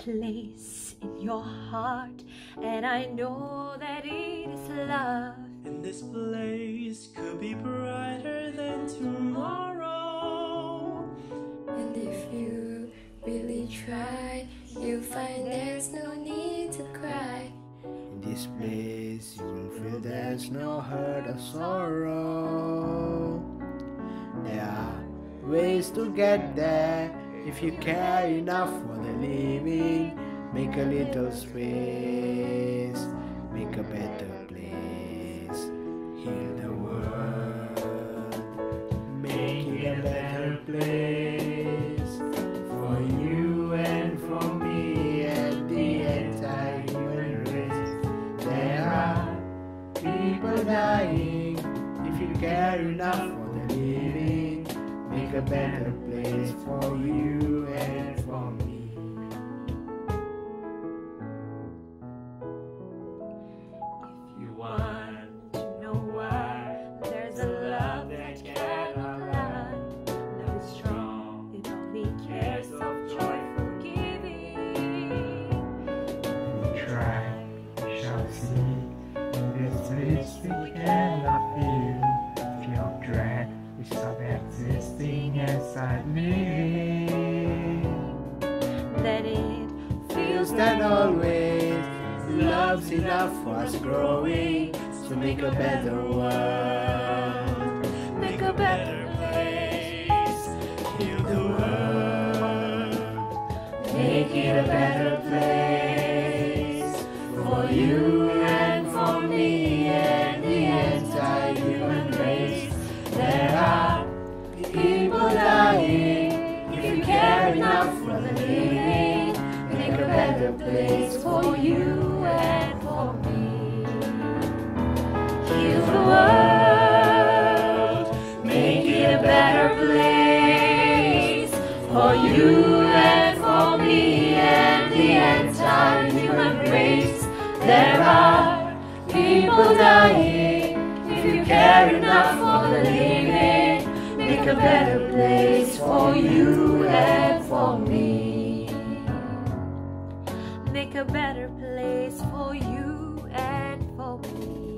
place in your heart, and I know that it is love. And this place could be brighter than tomorrow. And if you really try, you'll find there's no need to cry. In this place you will feel there's no hurt or sorrow. There are ways to get there if you care enough for the living. Make a little space, make a better place. Heal the world, make it a better place for you and for me and the entire human race. There are people dying. If you care enough for the living, make a better place for you and for me. If you want to know why, there's a love that cannot lie. Love is strong, it only cares of joyful giving. We try, we shall see. In this place we cannot feel. Feel dread, we stop existing and start living. That it feels That always love's enough for us growing. So make a better world, make a better place. heal the world, Make it a better place for you and for me and the entire human race. There are people dying. If you care enough for the living, make a better place for you and for me. Heal the world, make it a better place for you and for me and the entire human race. There are people dying. If you care enough for the living, make a better place for you and for me. Make a better place for you and for me.